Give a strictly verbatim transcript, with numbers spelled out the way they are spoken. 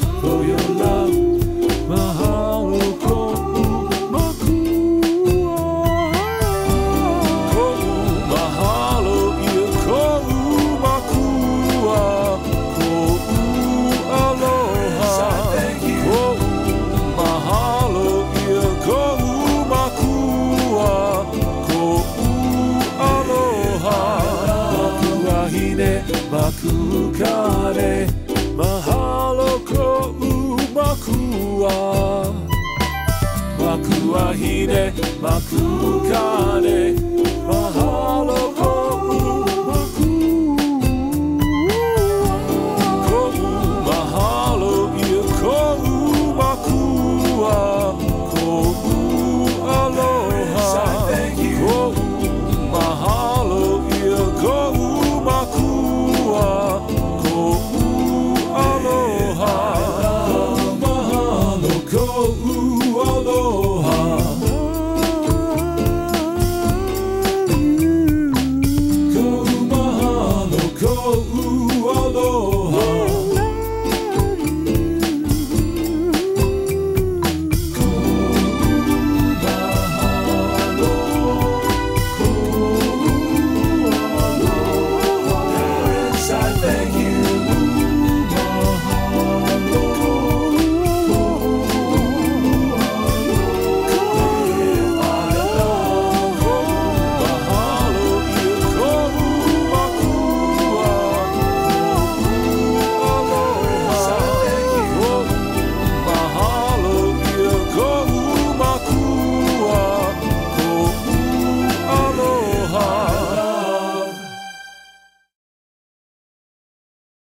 for your love. Mahalo ko'u makua. Ko'u mahalo ia ko'u makua. Ko'u aloha. Ko'u mahalo ia ko'u makua. Ko'u aloha. Makuahine, makukare. Mahalo ko'u makua. Makuahine, makukare.